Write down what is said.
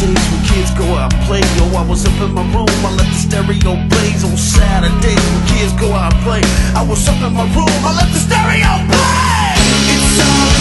days when kids go out and play, yo, I was up in my room, I let the stereo blaze. On Saturdays when kids go out and play, I was up in my room, I let the stereo play. It's all